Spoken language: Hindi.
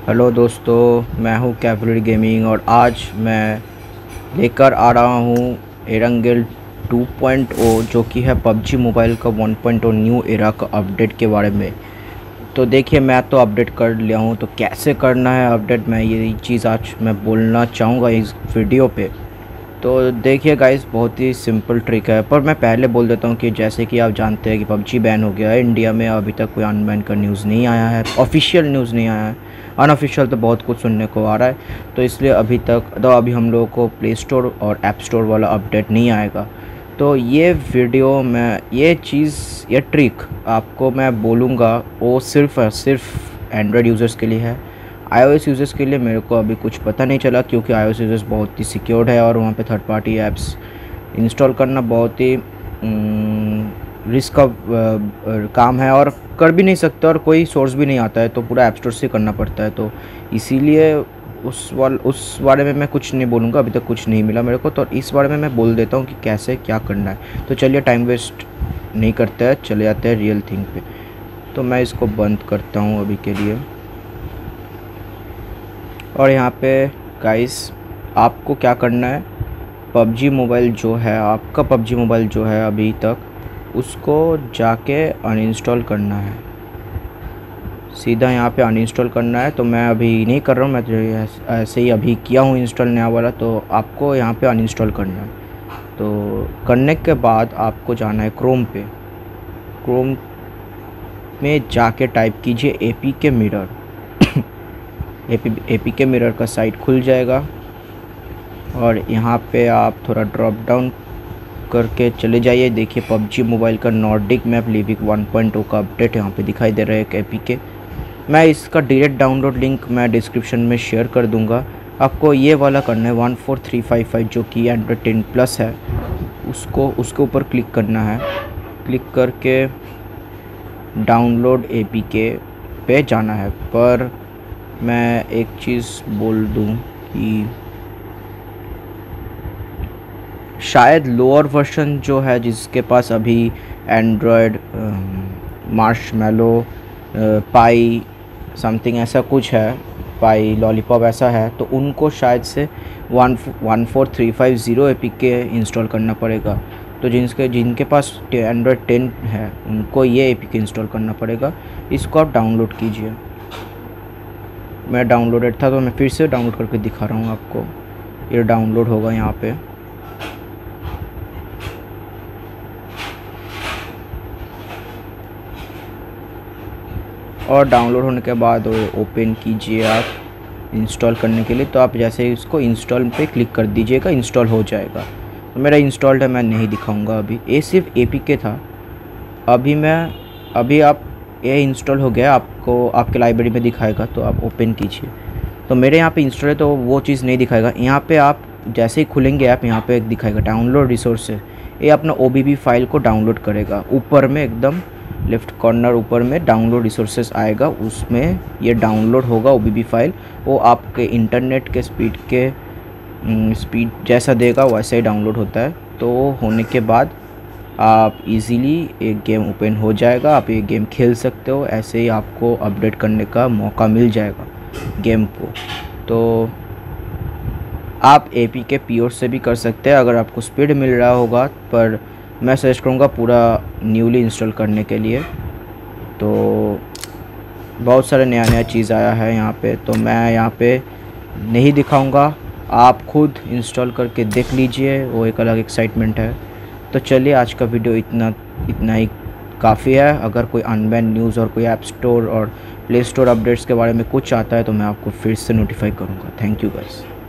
हेलो दोस्तों, मैं हूं कैवलरी गेमिंग और आज मैं लेकर आ रहा हूं एरंगल 2.0 जो कि है पबजी मोबाइल का 1.0 न्यू एरा का अपडेट के बारे में। तो देखिए, मैं तो अपडेट कर लिया हूं, तो कैसे करना है अपडेट मैं ये चीज़ आज मैं बोलना चाहूँगा इस वीडियो पे। तो देखिए गाइस, बहुत ही सिंपल ट्रिक है, पर मैं पहले बोल देता हूँ कि जैसे कि आप जानते हैं कि पबजी बैन हो गया है इंडिया में। अभी तक कोई अनबैन का न्यूज़ नहीं आया है, ऑफिशियल न्यूज़ नहीं आया है। अनऑफिशियल तो बहुत कुछ सुनने को आ रहा है, तो इसलिए अभी हम लोगों को प्ले स्टोर और ऐप स्टोर वाला अपडेट नहीं आएगा। तो ये वीडियो में ये ट्रिक आपको मैं बोलूँगा वो सिर्फ एंड्रॉयड यूज़र्स के लिए है। iOS यूज़र्स के लिए मेरे को अभी कुछ पता नहीं चला, क्योंकि iOS यूज़र्स बहुत ही सिक्योर्ड है और वहाँ पे थर्ड पार्टी ऐप्स इंस्टॉल करना बहुत ही रिस्क का काम है और कर भी नहीं सकते, और कोई सोर्स भी नहीं आता है, तो पूरा ऐप स्टोर से करना पड़ता है। तो इसीलिए उस बारे में मैं कुछ नहीं बोलूँगा, अभी तक कुछ नहीं मिला मेरे को। तो इस बारे में मैं बोल देता हूँ कि कैसे क्या करना है। तो चलिए, टाइम वेस्ट नहीं करते हैं, चले जाते हैं रियल थिंग पे। तो मैं इसको बंद करता हूँ अभी के लिए। और यहाँ पे गाइस, आपको क्या करना है, पबजी मोबाइल जो है आपका, पबजी मोबाइल जो है अभी तक, उसको जाके अनइंस्टॉल करना है। सीधा यहाँ पे अनइंस्टॉल करना है। तो मैं अभी नहीं कर रहा हूँ, मैं तो ऐसे ही अभी किया हूँ इंस्टॉल नया वाला। तो आपको यहाँ पे अनइंस्टॉल करना है। तो करने के बाद आपको जाना है क्रोम पे। क्रोम में जाके टाइप कीजिए APK मिरर। APK मिरर का साइट खुल जाएगा और यहाँ पे आप थोड़ा ड्रॉप डाउन करके चले जाइए। देखिए, पबजी मोबाइल का नॉर्डिक मैप लिविक 1.0 का अपडेट यहाँ पे दिखाई दे रहा है, एक APK। मैं इसका डायरेक्ट डाउनलोड लिंक मैं डिस्क्रिप्शन में शेयर कर दूँगा। आपको ये वाला करना है 14355, जो कि एंड्रॉयड 10 प्लस है, उसके ऊपर क्लिक करना है। क्लिक करके डाउनलोड APK पे जाना है। पर मैं एक चीज़ बोल दूं कि शायद लोअर वर्जन जो है, जिसके पास अभी एंड्रॉयड मार्शमैलो पाई समथिंग ऐसा कुछ है, पाई लॉलीपॉप ऐसा है, तो उनको शायद से 14350 APK इंस्टॉल करना पड़ेगा। तो जिनके पास एंड्रॉयड 10 है उनको ये APK इंस्टॉल करना पड़ेगा। इसको आप डाउनलोड कीजिए। मैं डाउनलोडेड था तो मैं फिर से डाउनलोड करके दिखा रहा हूँ आपको। ये डाउनलोड होगा यहाँ पे। और डाउनलोड होने के बाद ओपन कीजिए आप इंस्टॉल करने के लिए। तो आप जैसे ही इसको इंस्टॉल पे क्लिक कर दीजिएगा, इंस्टॉल हो जाएगा। तो मेरा इंस्टॉल्ड है, मैं नहीं दिखाऊंगा अभी। ये सिर्फ APK था। अभी आप ये इंस्टॉल हो गया, आपको आपके लाइब्रेरी में दिखाएगा, तो आप ओपन कीजिए। तो मेरे यहाँ पे इंस्टॉल है तो वो चीज़ नहीं दिखाएगा। यहाँ पे आप जैसे ही खुलेंगे ऐप, यहाँ पे एक दिखाएगा डाउनलोड रिसोर्सेज। ये अपना OBB फाइल को डाउनलोड करेगा। ऊपर में एकदम लेफ़्ट कॉर्नर ऊपर में डाउनलोड रिसोर्सेज आएगा, उसमें ये डाउनलोड होगा OBB फाइल। वो आपके इंटरनेट के स्पीड जैसा देगा वैसे ही डाउनलोड होता है। तो होने के बाद आप इजीली एक गेम ओपन हो जाएगा, आप ये गेम खेल सकते हो। ऐसे ही आपको अपडेट करने का मौका मिल जाएगा गेम को। तो आप APK प्योर से भी कर सकते हैं अगर आपको स्पीड मिल रहा होगा, पर मैं सजेस्ट करूँगा पूरा न्यूली इंस्टॉल करने के लिए। तो बहुत सारे नया चीज़ आया है यहाँ पे, तो मैं यहाँ पे नहीं दिखाऊँगा, आप खुद इंस्टॉल करके देख लीजिए, वो एक अलग एक्साइटमेंट है। तो चलिए, आज का वीडियो इतना ही काफ़ी है। अगर कोई अनबैन न्यूज़ और कोई ऐप स्टोर और प्ले स्टोर अपडेट्स के बारे में कुछ आता है तो मैं आपको फिर से नोटिफाई करूँगा। Thank you guys.